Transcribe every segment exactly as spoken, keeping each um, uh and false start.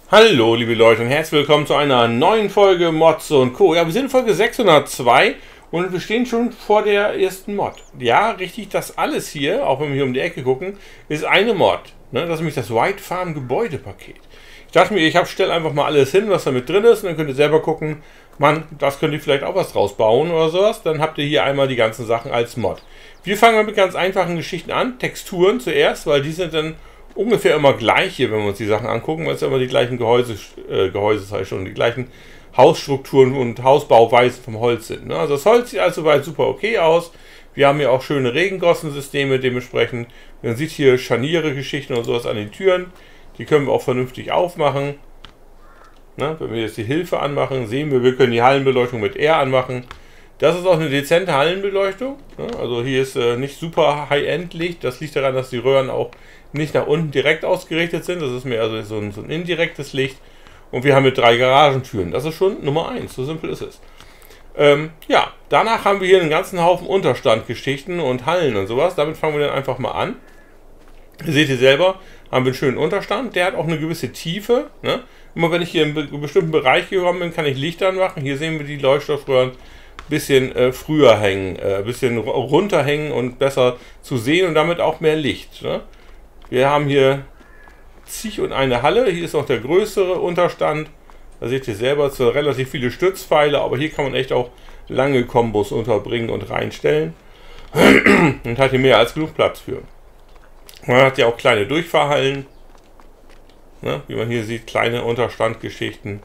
Hallo liebe Leute und herzlich willkommen zu einer neuen Folge Mods und Co. Ja, wir sind in Folge sechshundertzwei und wir stehen schon vor der ersten Mod. Ja, richtig, das alles hier, auch wenn wir hier um die Ecke gucken, ist eine Mod. Ne? Das ist nämlich das White Farm Gebäudepaket. Ich dachte mir, ich stelle einfach mal alles hin, was da mit drin ist, und dann könnt ihr selber gucken, Mann, das könnt ihr vielleicht auch was draus bauen oder sowas. Dann habt ihr hier einmal die ganzen Sachen als Mod. Wir fangen mit ganz einfachen Geschichten an. Texturen zuerst, weil die sind dann ungefähr immer gleich hier, wenn wir uns die Sachen angucken, weil es ja immer die gleichen Gehäuse, äh, Gehäuse sei schon, die gleichen Hausstrukturen und Hausbauweisen vom Holz sind. Ne? Also das Holz sieht also weit super okay aus. Wir haben hier auch schöne Regengossensysteme dementsprechend. Man sieht hier Scharniere, Geschichten und sowas an den Türen. Die können wir auch vernünftig aufmachen. Ne? Wenn wir jetzt die Hilfe anmachen, sehen wir, wir können die Hallenbeleuchtung mit R anmachen. Das ist auch eine dezente Hallenbeleuchtung. Ne? Also hier ist äh, nicht super High-End-Licht. Das liegt daran, dass die Röhren auch nicht nach unten direkt ausgerichtet sind. Das ist mehr also so ein, so ein indirektes Licht. Und wir haben mit drei Garagentüren. Das ist schon Nummer eins. So simpel ist es. Ähm, ja, danach haben wir hier einen ganzen Haufen Unterstandgeschichten und Hallen und sowas. Damit fangen wir dann einfach mal an. Seht ihr selber, haben wir einen schönen Unterstand. Der hat auch eine gewisse Tiefe. Ne? Immer wenn ich hier in einen bestimmten Bereich gekommen bin, kann ich Licht anmachen. Hier sehen wir die Leuchtstoffröhren ein bisschen äh, früher hängen, ein äh, bisschen runterhängen und besser zu sehen und damit auch mehr Licht. Ne? Wir haben hier zig und eine Halle. Hier ist noch der größere Unterstand. Da seht ihr selber zwar relativ viele Stützpfeile, aber hier kann man echt auch lange Kombos unterbringen und reinstellen. Und hat hier mehr als genug Platz für. Man hat ja auch kleine Durchfahrhallen. Ne, wie man hier sieht, kleine Unterstandgeschichten.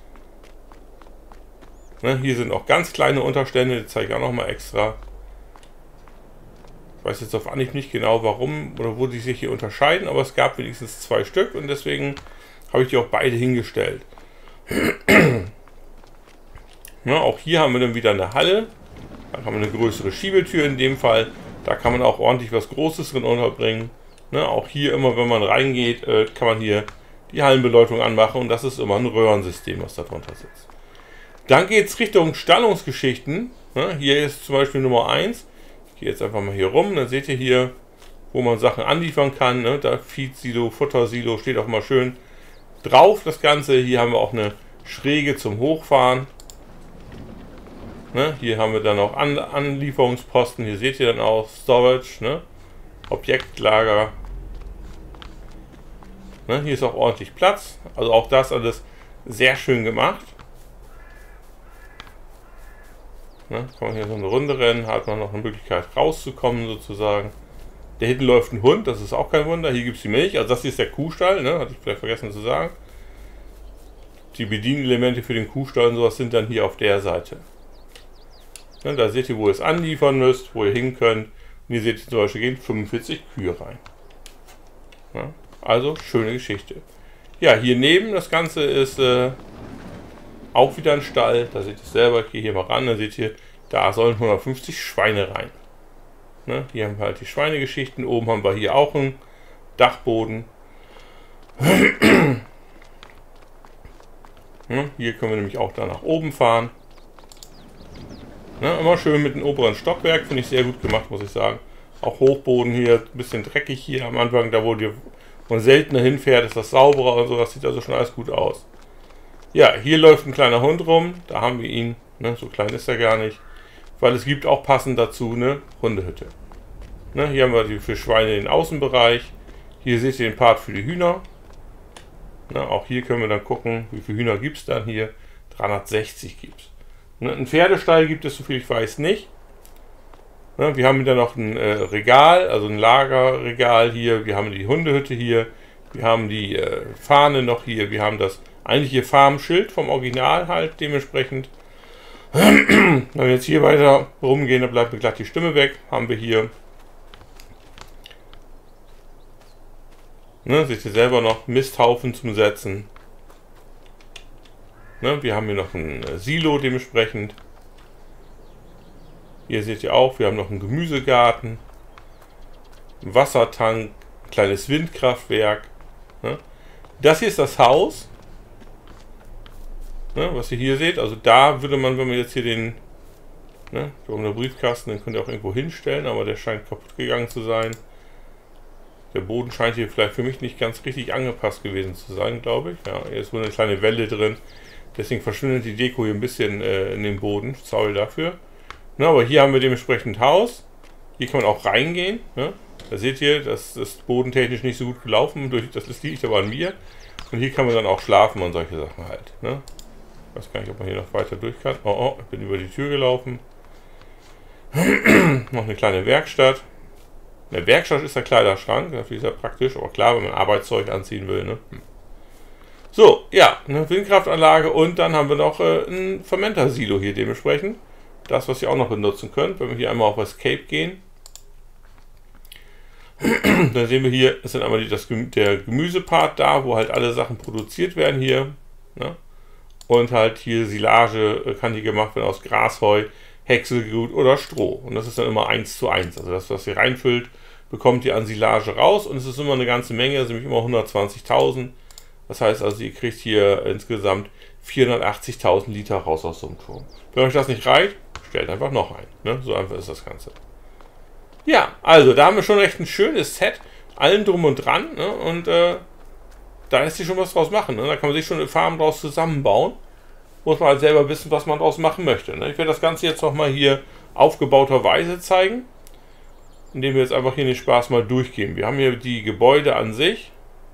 Ne, hier sind auch ganz kleine Unterstände, die zeige ich auch nochmal extra. Ich weiß jetzt auf Anhieb nicht genau, warum oder wo die sich hier unterscheiden, aber es gab wenigstens zwei Stück und deswegen habe ich die auch beide hingestellt. Ja, auch hier haben wir dann wieder eine Halle. Da haben wir eine größere Schiebetür in dem Fall. Da kann man auch ordentlich was Großes drin unterbringen. Ne, auch hier immer, wenn man reingeht, äh, kann man hier die Hallenbeleuchtung anmachen und das ist immer ein Röhrensystem, was da drunter sitzt. Dann geht es Richtung Stallungsgeschichten. Ne, hier ist zum Beispiel Nummer eins. Ich gehe jetzt einfach mal hier rum, dann seht ihr hier, wo man Sachen anliefern kann. Ne? Da Feed-Silo, Futter-Silo steht auch mal schön drauf, das Ganze. Hier haben wir auch eine Schräge zum Hochfahren. Ne? Hier haben wir dann auch An Anlieferungsposten. Hier seht ihr dann auch Storage, ne? Objektlager. Ne? Hier ist auch ordentlich Platz. Also auch das alles sehr schön gemacht. Ne, kann man hier so eine Runde rennen, hat man noch eine Möglichkeit rauszukommen sozusagen. Da hinten läuft ein Hund, das ist auch kein Wunder. Hier gibt es die Milch, also das hier ist der Kuhstall, ne, hatte ich vielleicht vergessen zu sagen. Die Bedienelemente für den Kuhstall und sowas sind dann hier auf der Seite. Ne, da seht ihr, wo ihr es anliefern müsst, wo ihr hin könnt. Und hier seht ihr zum Beispiel, gehen fünfundvierzig Kühe rein. Ne, also schöne Geschichte. Ja, hier neben das Ganze ist äh, auch wieder ein Stall, da seht ihr selber, ich gehe hier mal ran, da seht ihr, da sollen hundertfünfzig Schweine rein. Ne, hier haben wir halt die Schweinegeschichten, oben haben wir hier auch einen Dachboden. Ne, hier können wir nämlich auch da nach oben fahren. Ne, immer schön mit dem oberen Stockwerk, finde ich sehr gut gemacht, muss ich sagen. Auch Hochboden hier, ein bisschen dreckig hier am Anfang, da wo man seltener hinfährt, ist das sauberer und so, das sieht also schon alles gut aus. Ja, hier läuft ein kleiner Hund rum, da haben wir ihn, ne, so klein ist er gar nicht, weil es gibt auch passend dazu eine Hundehütte. Ne, hier haben wir die für Schweine den Außenbereich, hier seht ihr den Part für die Hühner. Ne, auch hier können wir dann gucken, wie viele Hühner gibt es dann hier, dreihundertsechzig gibt es. Ne, einen Pferdestall gibt es, soviel ich weiß, nicht. Ne, wir haben dann noch ein äh, Regal, also ein Lagerregal hier, wir haben die Hundehütte hier, wir haben die äh, Fahne noch hier, wir haben das eigentliche Farmschild vom Original halt dementsprechend. Wenn wir jetzt hier weiter rumgehen, dann bleibt mir glatt die Stimme weg. Haben wir hier, ne, seht ihr selber noch, Misthaufen zum Setzen. Ne, wir haben hier noch ein Silo dementsprechend. Hier seht ihr auch, wir haben noch einen Gemüsegarten, einen Wassertank, ein kleines Windkraftwerk. Ne. Das hier ist das Haus. Ne, was ihr hier seht, also da würde man, wenn man jetzt hier den, ne, der Briefkasten, den könnt ihr auch irgendwo hinstellen, aber der scheint kaputt gegangen zu sein. der Boden scheint hier vielleicht für mich nicht ganz richtig angepasst gewesen zu sein, glaube ich. Ja, hier ist wohl eine kleine Welle drin. Deswegen verschwindet die Deko hier ein bisschen äh, in den Boden. Sorry dafür. Na, aber hier haben wir dementsprechend Haus. Hier kann man auch reingehen. Ne? Da seht ihr, das ist bodentechnisch nicht so gut gelaufen. Durch, das liegt aber an mir. Und hier kann man dann auch schlafen und solche Sachen halt. Ne? Ich weiß gar nicht, ob man hier noch weiter durch kann. Oh, oh, ich bin über die Tür gelaufen. Noch eine kleine Werkstatt. Der Werkstatt ist der Kleiderschrank. Das ist ja praktisch. Aber klar, wenn man Arbeitszeug anziehen will. Ne? So, ja, eine Windkraftanlage und dann haben wir noch äh, ein Fermenter-Silo hier dementsprechend. Das, was ihr auch noch benutzen könnt, wenn wir hier einmal auf Escape gehen. Dann sehen wir hier, ist dann einmal die, das, der Gemüsepart da, wo halt alle Sachen produziert werden hier. Ne? Und halt hier Silage äh, kann hier gemacht werden aus Grasheu, Häckselgut oder Stroh. Und das ist dann immer eins zu eins. Also das, was ihr reinfüllt, bekommt ihr an Silage raus. Und es ist immer eine ganze Menge, also nämlich immer hundertzwanzigtausend. Das heißt also, ihr kriegt hier insgesamt vierhundertachtzigtausend Liter raus aus so einem Turm. Wenn euch das nicht reicht, stellt einfach noch ein. Ne? So einfach ist das Ganze. Ja, also da haben wir schon recht ein schönes Set. Allen drum und dran. Ne? Und äh, da lässt sich schon was draus machen. Ne? Da kann man sich schon eine Farm draus zusammenbauen. Muss man halt selber wissen, was man draus machen möchte. Ne? Ich werde das Ganze jetzt nochmal hier aufgebauterweise zeigen. Indem wir jetzt einfach hier den Spaß mal durchgehen. Wir haben hier die Gebäude an sich.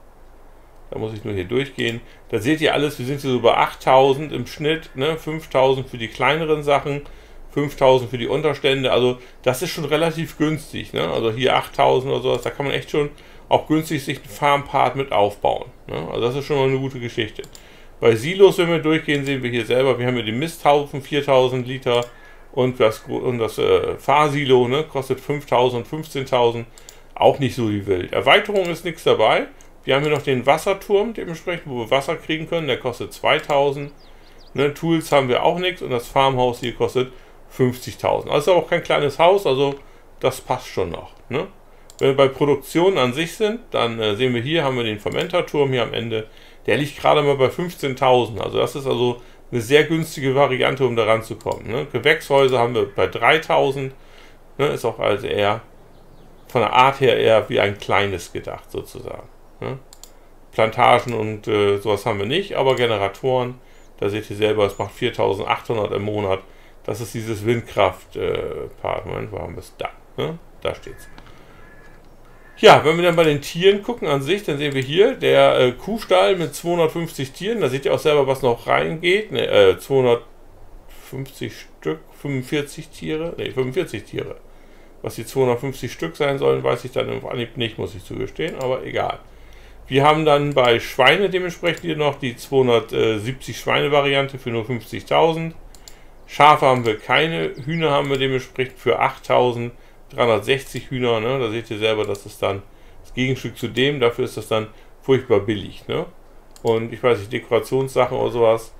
Da muss ich nur hier durchgehen. Da seht ihr alles, wir sind hier so bei achttausend im Schnitt, ne? fünftausend für die kleineren Sachen, fünftausend für die Unterstände. Also das ist schon relativ günstig. Ne? Also hier achttausend oder sowas, da kann man echt schon auch günstig sich einen Farmpart mit aufbauen. Ne? Also das ist schon mal eine gute Geschichte. Bei Silos, wenn wir durchgehen, sehen wir hier selber, wir haben hier den Misthaufen, viertausend Liter und das, und das äh, Fahrsilo, ne? Kostet fünftausend, fünfzehntausend, auch nicht so wie wild. Erweiterung ist nichts dabei. Wir haben hier noch den Wasserturm dementsprechend, wo wir Wasser kriegen können. Der kostet zweitausend. Ne, Tools haben wir auch nichts. Und das Farmhaus hier kostet fünfzigtausend. Also ist auch kein kleines Haus. Also das passt schon noch. Ne? Wenn wir bei Produktionen an sich sind, dann äh, sehen wir hier, haben wir den Fermenterturm hier am Ende. Der liegt gerade mal bei fünfzehntausend. Also das ist also eine sehr günstige Variante, um da ranzukommen. Ne? Gewächshäuser haben wir bei dreitausend. Ne? Ist auch also eher von der Art her eher wie ein kleines gedacht sozusagen. Plantagen und äh, sowas haben wir nicht, aber Generatoren, da seht ihr selber, es macht viertausendachthundert im Monat. Das ist dieses Windkraft-Part. Äh, Moment, wo haben wir es? Da. Ne? Da steht es. Ja, wenn wir dann bei den Tieren gucken an sich, dann sehen wir hier der äh, Kuhstall mit zweihundertfünfzig Tieren. Da seht ihr auch selber, was noch reingeht. Ne, äh, zweihundertfünfzig Stück, fünfundvierzig Tiere, ne, fünfundvierzig Tiere. Was die zweihundertfünfzig Stück sein sollen, weiß ich dann im Anhieb nicht, muss ich zugestehen, aber egal. Wir haben dann bei Schweine dementsprechend hier noch die zweihundertsiebzig Schweine-Variante für nur fünfzigtausend. Schafe haben wir keine, Hühner haben wir dementsprechend für achttausenddreihundertsechzig Hühner. Ne? Da seht ihr selber, das ist dann das Gegenstück zu dem, dafür ist das dann furchtbar billig. Ne? Und ich weiß nicht, Dekorationssachen oder sowas.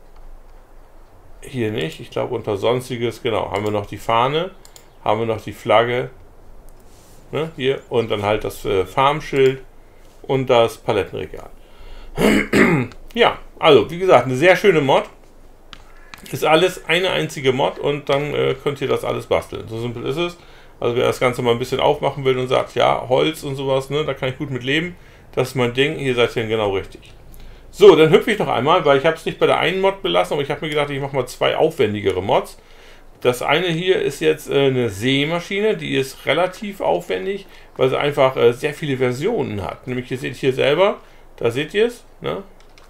Hier nicht, ich glaube unter Sonstiges, genau, haben wir noch die Fahne, haben wir noch die Flagge. Ne? Hier und dann halt das äh, Farmschild. Und das Palettenregal. Ja, also wie gesagt, eine sehr schöne Mod. Ist alles eine einzige Mod und dann äh, könnt ihr das alles basteln. So simpel ist es. Also wer das Ganze mal ein bisschen aufmachen will und sagt, ja, Holz und sowas, ne, da kann ich gut mit leben. Das ist mein Ding, hier seid ihr genau richtig. So, dann hüpfe ich noch einmal, weil ich habe es nicht bei der einen Mod belassen, aber ich habe mir gedacht, ich mache mal zwei aufwendigere Mods. Das eine hier ist jetzt äh, eine Sämaschine, die ist relativ aufwendig, weil sie einfach äh, sehr viele Versionen hat. Nämlich, ihr seht hier selber, da seht ihr es, ne?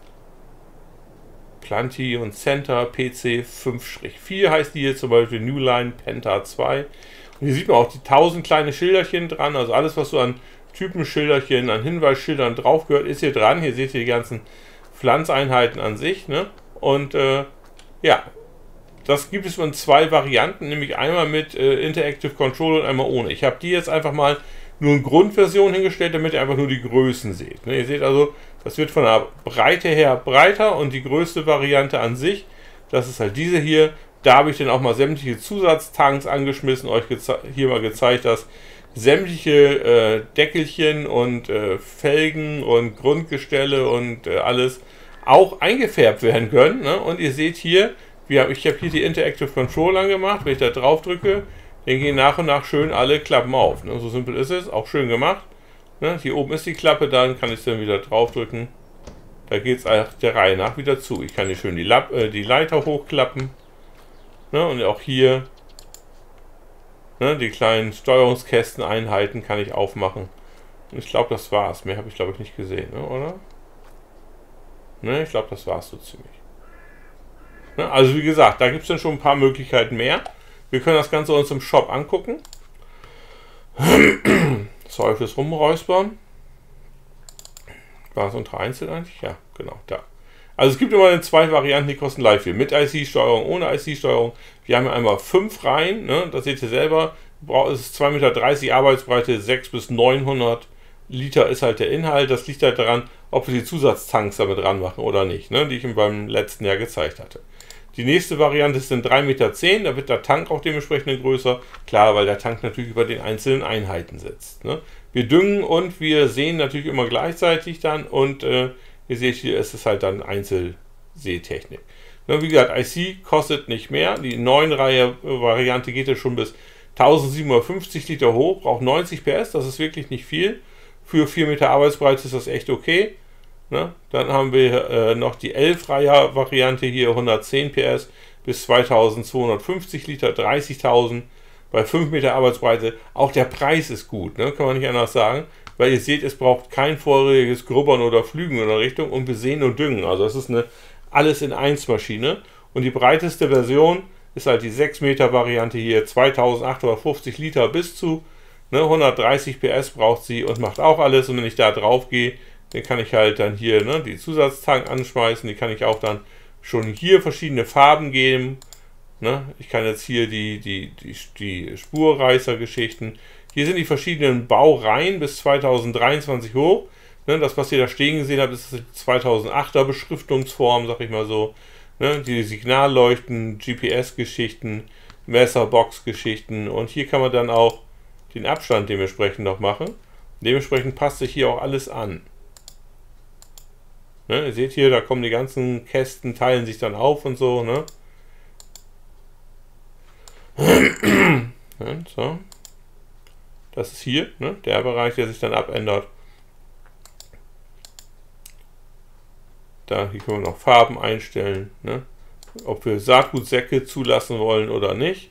Planty und Center P C fünf vier heißt die hier zum Beispiel Newline Penta zwei. Und hier sieht man auch die tausend kleine Schilderchen dran, also alles, was so an Typenschilderchen, an Hinweisschildern drauf gehört, ist hier dran. Hier seht ihr die ganzen Pflanzeinheiten an sich, ne? Und äh, ja, das gibt es in zwei Varianten, nämlich einmal mit äh, Interactive Control und einmal ohne. Ich habe die jetzt einfach mal nur in Grundversion hingestellt, damit ihr einfach nur die Größen seht. Ne, ihr seht also, das wird von der Breite her breiter und die größte Variante an sich, das ist halt diese hier. Da habe ich dann auch mal sämtliche Zusatztanks angeschmissen, euch hier mal gezeigt, dass sämtliche äh, Deckelchen und äh, Felgen und Grundgestelle und äh, alles auch eingefärbt werden können. Ne? Und ihr seht hier, wir, ich habe hier die Interactive Control angemacht. Wenn ich da drauf drücke, dann gehen nach und nach schön alle Klappen auf. Ne? So simpel ist es, auch schön gemacht. Ne, hier oben ist die Klappe, dann kann ich es dann wieder draufdrücken. Da geht es einfach der Reihe nach wieder zu. Ich kann hier schön die, Lab, äh, die Leiter hochklappen. Ne, und auch hier ne, die kleinen Steuerungskästeneinheiten kann ich aufmachen. Und ich glaube, das war's. Mehr habe ich, glaube ich, nicht gesehen, ne, oder? Ne, ich glaube, das war's so ziemlich. Ne, also wie gesagt, da gibt es dann schon ein paar Möglichkeiten mehr. Wir können das Ganze uns im Shop angucken. Sorry fürs Rumräuspern. War es unter Einzel eigentlich? Ja, genau, da. Also es gibt immer zwei Varianten, die kosten live viel. Mit I C-Steuerung, ohne I C-Steuerung. Wir haben ja einmal fünf Reihen, ne? Das seht ihr selber. Es ist zwei Meter dreißig Arbeitsbreite, sechs bis neunhundert Liter ist halt der Inhalt. Das liegt halt daran, ob wir die Zusatztanks damit dran machen oder nicht, ne? Die ich ihm beim letzten Jahr gezeigt hatte. Die nächste Variante sind drei Meter zehn, da wird der Tank auch dementsprechend größer. Klar, weil der Tank natürlich über den einzelnen Einheiten sitzt. Ne? Wir düngen und wir säen natürlich immer gleichzeitig dann und äh, ihr seht hier, ist es halt dann Einzelsätechnik. Ne, wie gesagt, I C kostet nicht mehr. Die neun Reihe Variante geht ja schon bis tausendsiebenhundertfünfzig Liter hoch, braucht neunzig P S, das ist wirklich nicht viel. Für vier Meter Arbeitsbreite ist das echt okay. Ne? Dann haben wir äh, noch die elf Reihe Variante hier, hundertzehn P S bis zweitausendzweihundertfünfzig Liter, dreißigtausend bei fünf Meter Arbeitsbreite. Auch der Preis ist gut, ne? Kann man nicht anders sagen, weil ihr seht, es braucht kein vorheriges Grubbern oder Flügen in der Richtung und besehen und düngen. Also es ist eine alles in eins Maschine und die breiteste Version ist halt die sechs Meter Variante hier, zweitausendachthundertfünfzig Liter bis zu ne, hundertdreißig P S braucht sie und macht auch alles. Und wenn ich da drauf gehe, dann kann ich halt dann hier ne, die Zusatztank anschmeißen. Die kann ich auch dann schon hier verschiedene Farben geben. Ne? Ich kann jetzt hier die, die, die, die Spurreißer-Geschichten. Hier sind die verschiedenen Baureihen bis zweitausenddreiundzwanzig hoch. Ne? Das, was ihr da stehen gesehen habt, ist die zweitausendachter Beschriftungsform, sag ich mal so. Ne? Die Signalleuchten, G P S-Geschichten, Messerbox-Geschichten. Und hier kann man dann auch den Abstand dementsprechend noch machen. Dementsprechend passt sich hier auch alles an. Ne, ihr seht hier, da kommen die ganzen Kästen, teilen sich dann auf und so. Ne? Ja, so. Das ist hier ne, der Bereich, der sich dann abändert. Da hier können wir noch Farben einstellen. Ne? Ob wir Saatgutsäcke zulassen wollen oder nicht.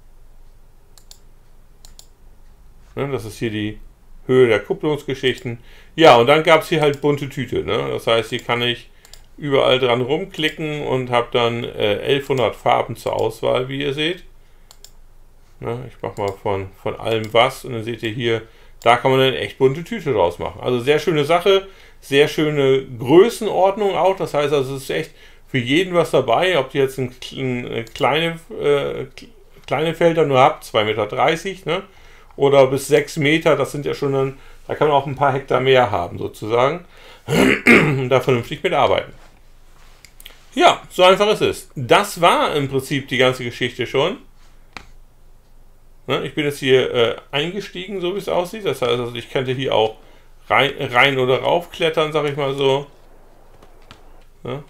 Ne, das ist hier die Höhe der Kupplungsgeschichten. Ja, und dann gab es hier halt bunte Tüte. Ne? Das heißt, hier kann ich überall dran rumklicken und habe dann äh, elfhundert Farben zur Auswahl, wie ihr seht. Ne? Ich mache mal von, von allem was und dann seht ihr hier, da kann man dann echt bunte Tüte draus machen. Also sehr schöne Sache, sehr schöne Größenordnung auch. Das heißt, also es ist echt für jeden was dabei, ob ihr jetzt ein, ein, kleine, äh, kleine Felder nur habt, zwei Meter dreißig, ne? Oder bis sechs Meter, das sind ja schon dann, da kann man auch ein paar Hektar mehr haben sozusagen und da vernünftig mitarbeiten. Ja, so einfach ist es. Das war im Prinzip die ganze Geschichte schon. Ne, ich bin jetzt hier äh, eingestiegen, so wie es aussieht. Das heißt, also ich könnte hier auch rein, rein oder rauf klettern, sag ich mal so. Ne?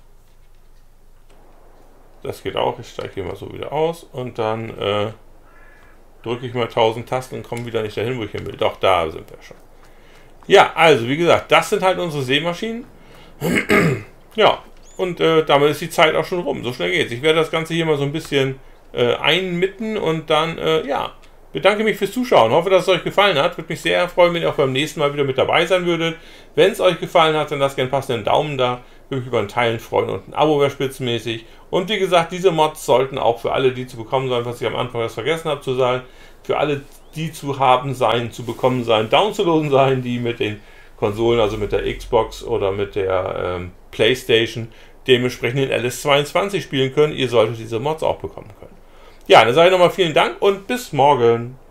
Das geht auch. Ich steige hier mal so wieder aus und dann äh, drücke ich mal tausend Tasten und komme wieder nicht dahin, wo ich hin will. Doch, da sind wir schon. Ja, also wie gesagt, das sind halt unsere Sämaschinen. Ja, und äh, damit ist die Zeit auch schon rum. So schnell geht's. Ich werde das Ganze hier mal so ein bisschen äh, einmitten und dann, äh, ja, bedanke mich fürs Zuschauen. Hoffe, dass es euch gefallen hat. Würde mich sehr freuen, wenn ihr auch beim nächsten Mal wieder mit dabei sein würdet. Wenn es euch gefallen hat, dann lasst gerne einen passenden Daumen da. Würde mich über ein Teilen freuen und ein Abo wäre spitzenmäßig. Und wie gesagt, diese Mods sollten auch für alle, die zu bekommen sein, was ich am Anfang das vergessen habe zu sagen, für alle, die zu haben sein, zu bekommen sein, downzuladen sein, die mit den Konsolen, also mit der Xbox oder mit der ähm, Playstation, dementsprechend in L S zweiundzwanzig spielen können. Ihr solltet diese Mods auch bekommen können. Ja, dann sage ich nochmal vielen Dank und bis morgen.